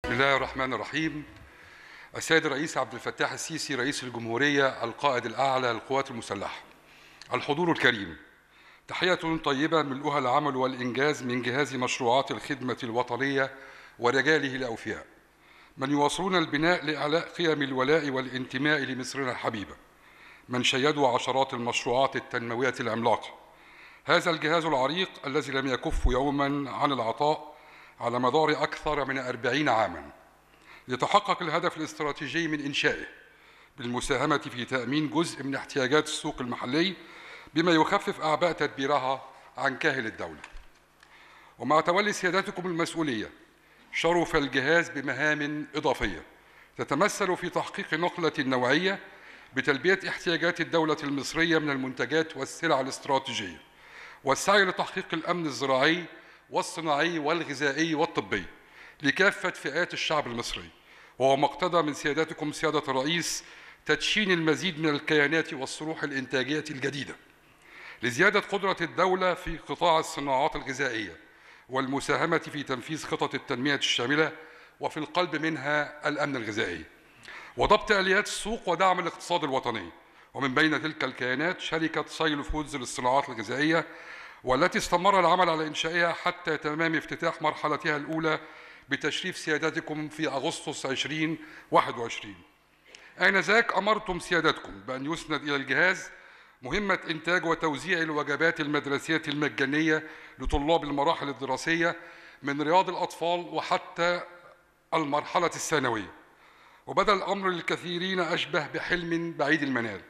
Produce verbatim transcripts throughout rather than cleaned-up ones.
بسم الله الرحمن الرحيم. السيد الرئيس عبد الفتاح السيسي رئيس الجمهورية القائد الأعلى للقوات المسلحة، الحضور الكريم، تحية طيبة ملؤها العمل والإنجاز من جهاز مشروعات الخدمة الوطنية ورجاله الأوفياء، من يواصلون البناء لإعلاء قيم الولاء والانتماء لمصرنا الحبيبة، من شيدوا عشرات المشروعات التنموية العملاقة. هذا الجهاز العريق الذي لم يكف يوما عن العطاء على مدار أكثر من أربعين عاما ليتحقق الهدف الاستراتيجي من إنشائه بالمساهمة في تأمين جزء من احتياجات السوق المحلي بما يخفف أعباء تدبيرها عن كاهل الدولة. ومع تولي سيادتكم المسؤولية شرف الجهاز بمهام إضافية تتمثل في تحقيق نقلة نوعية بتلبية احتياجات الدولة المصرية من المنتجات والسلع الاستراتيجية، والسعي لتحقيق الأمن الزراعي والصناعي والغذائي والطبي لكافة فئات الشعب المصري، وهو مقتضى من سيادتكم سيادة الرئيس تدشين المزيد من الكيانات والصروح الإنتاجية الجديدة لزيادة قدرة الدولة في قطاع الصناعات الغذائية والمساهمة في تنفيذ خطط التنمية الشاملة، وفي القلب منها الأمن الغذائي وضبط آليات السوق ودعم الاقتصاد الوطني. ومن بين تلك الكيانات شركة سايلو فودز للصناعات الغذائية، والتي استمر العمل على إنشائها حتى تمام افتتاح مرحلتها الأولى بتشريف سيادتكم في أغسطس ألفين وواحد وعشرين. آنذاك أمرتم سيادتكم بأن يسند إلى الجهاز مهمة إنتاج وتوزيع الوجبات المدرسية المجانية لطلاب المراحل الدراسية من رياض الأطفال وحتى المرحلة الثانوية، وبدا الأمر للكثيرين أشبه بحلم بعيد المنال،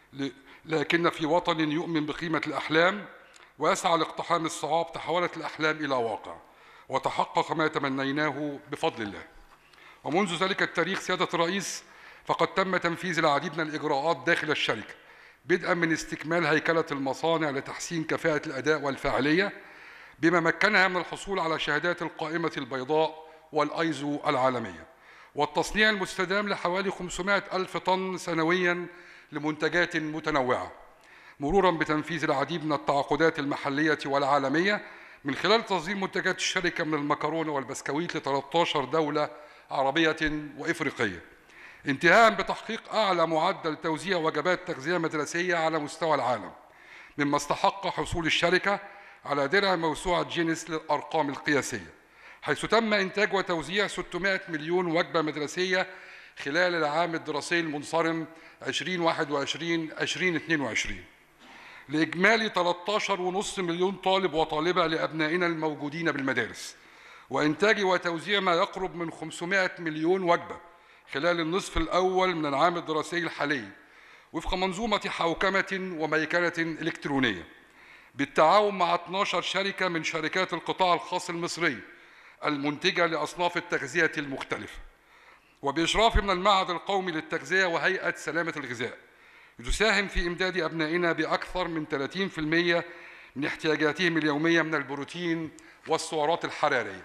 لكن في وطن يؤمن بقيمة الأحلام ويسعى لاقتحام الصعاب تحولت الأحلام إلى واقع وتحقق ما تمنيناه بفضل الله. ومنذ ذلك التاريخ سيادة الرئيس فقد تم تنفيذ العديد من الإجراءات داخل الشركة، بدءا من استكمال هيكلة المصانع لتحسين كفاءة الأداء والفاعلية بما مكنها من الحصول على شهادات القائمة البيضاء والأيزو العالمية، والتصنيع المستدام لحوالي خمسمائة ألف طن سنويا لمنتجات متنوعة، مرورا بتنفيذ العديد من التعاقدات المحلية والعالمية من خلال تصدير منتجات الشركة من المكرونة والبسكويت ل ثلاث عشرة دولة عربية وإفريقية، انتهاء بتحقيق أعلى معدل توزيع وجبات تغذية مدرسية على مستوى العالم، مما استحق حصول الشركة على درع موسوعة جينيس للأرقام القياسية، حيث تم إنتاج وتوزيع ستمائة مليون وجبة مدرسية خلال العام الدراسي المنصرم ألفين وواحد وعشرين ألفين واثنين وعشرين لإجمالي ثلاثة عشر فاصلة خمسة مليون طالب وطالبة لأبنائنا الموجودين بالمدارس، وإنتاج وتوزيع ما يقرب من خمسمائة مليون وجبة خلال النصف الأول من العام الدراسي الحالي وفق منظومة حوكمة وميكنة إلكترونية بالتعاون مع اثنتي عشرة شركة من شركات القطاع الخاص المصري المنتجة لأصناف التغذية المختلفة، وبإشراف من المعهد القومي للتغذية وهيئة سلامة الغذاء، تساهم في إمداد أبنائنا بأكثر من ثلاثين بالمئة من احتياجاتهم اليومية من البروتين والسعرات الحرارية.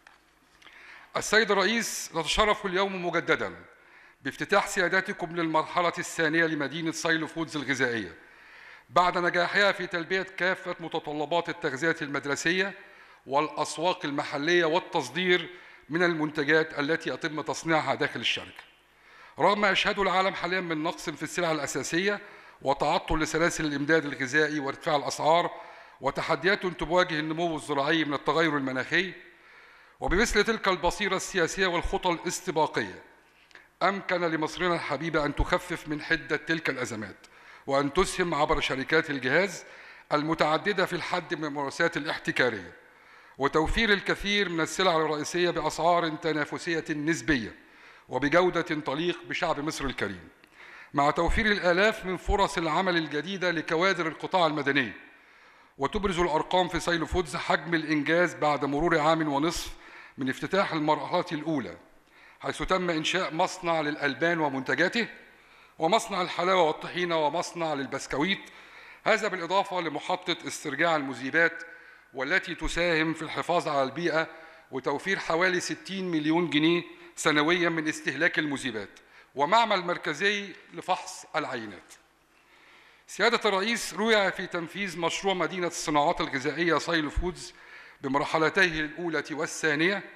السيد الرئيس، نتشرف اليوم مجددا بافتتاح سيادتكم للمرحلة الثانية لمدينة سايلو فودز الغذائية بعد نجاحها في تلبية كافة متطلبات التغذية المدرسية والأسواق المحلية والتصدير من المنتجات التي يتم تصنيعها داخل الشركة، رغم ما يشهده العالم حاليا من نقص في السلع الأساسية وتعطل لسلاسل الإمداد الغذائي وارتفاع الأسعار وتحديات تواجه النمو الزراعي من التغير المناخي. وبمثل تلك البصيرة السياسية والخطى الاستباقية أمكن لمصرنا الحبيبة أن تخفف من حدة تلك الأزمات وأن تسهم عبر شركات الجهاز المتعددة في الحد من الممارسات الاحتكارية وتوفير الكثير من السلع الرئيسية بأسعار تنافسية نسبية وبجودة تليق بشعب مصر الكريم، مع توفير الآلاف من فرص العمل الجديدة لكوادر القطاع المدني. وتبرز الأرقام في سايلو فودز حجم الإنجاز بعد مرور عام ونصف من افتتاح المرحلة الأولى، حيث تم إنشاء مصنع للألبان ومنتجاته ومصنع الحلاوة والطحينة ومصنع للبسكويت، هذا بالإضافة لمحطة استرجاع المذيبات والتي تساهم في الحفاظ على البيئة وتوفير حوالي ستين مليون جنيه سنويا من استهلاك المذيبات، ومعمل مركزي لفحص العينات. سيادة الرئيس، رؤي في تنفيذ مشروع مدينة الصناعات الغذائية سايلو فودز بمرحلتيه الأولى والثانية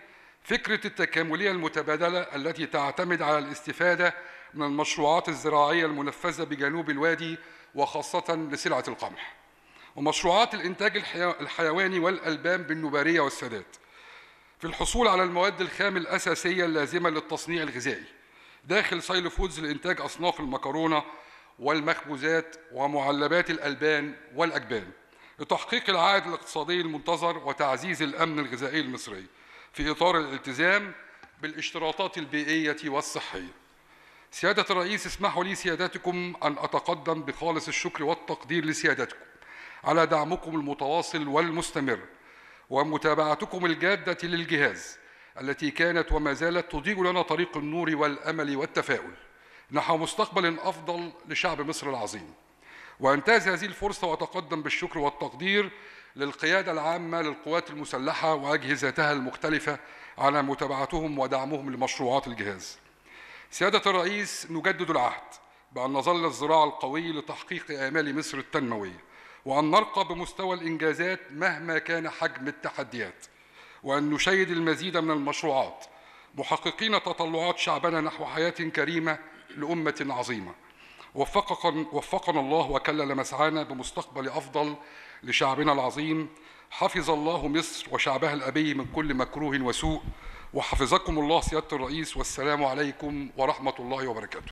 فكرة التكاملية المتبادلة التي تعتمد على الاستفادة من المشروعات الزراعية المنفذة بجنوب الوادي وخاصة لسلعة القمح، ومشروعات الإنتاج الحيواني والألبان بالنبارية والسادات في الحصول على المواد الخام الأساسية اللازمة للتصنيع الغذائي داخل سايلو فودز لإنتاج أصناف المكرونة والمخبوزات ومعلبات الألبان والأجبان لتحقيق العائد الاقتصادي المنتظر وتعزيز الأمن الغذائي المصري في إطار الالتزام بالاشتراطات البيئية والصحية. سيادة الرئيس، اسمحوا لي سيادتكم أن أتقدم بخالص الشكر والتقدير لسيادتكم على دعمكم المتواصل والمستمر ومتابعتكم الجادة للجهاز التي كانت وما زالت تضيء لنا طريق النور والأمل والتفاؤل نحو مستقبل أفضل لشعب مصر العظيم. وأنتهز هذه الفرصة وأتقدم بالشكر والتقدير للقيادة العامة للقوات المسلحة وأجهزتها المختلفة على متابعتهم ودعمهم لمشروعات الجهاز. سيادة الرئيس، نجدد العهد بأن نظل الذراع القوي لتحقيق آمال مصر التنموية، وأن نرقى بمستوى الإنجازات مهما كان حجم التحديات، وأن نشيد المزيد من المشروعات محققين تطلعات شعبنا نحو حياة كريمة لأمة عظيمة. وفقنا الله وكلل مسعانا بمستقبل أفضل لشعبنا العظيم. حفظ الله مصر وشعبها الأبي من كل مكروه وسوء، وحفظكم الله سيادة الرئيس، والسلام عليكم ورحمة الله وبركاته.